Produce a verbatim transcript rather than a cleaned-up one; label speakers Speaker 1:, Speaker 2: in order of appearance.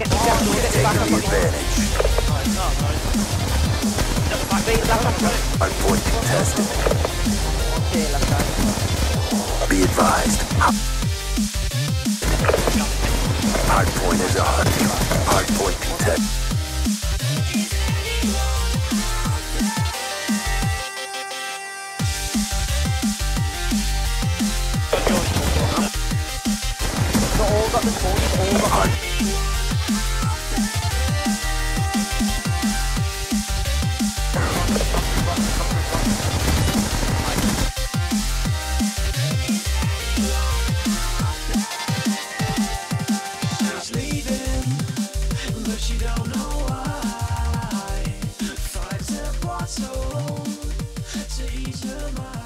Speaker 1: get me back, get me back,
Speaker 2: Taking
Speaker 1: I've
Speaker 2: the
Speaker 1: got you.
Speaker 2: advantage.
Speaker 1: Beat that, I've got it.
Speaker 2: Hardpoint contested.
Speaker 1: Okay, left side.
Speaker 2: Be advised. Hardpoint is on. Hardpoint contested.
Speaker 1: They've all got the phone, they've all got
Speaker 2: Hard.
Speaker 3: She's leaving, but she don't know why. Finds a bottle to ease her mind.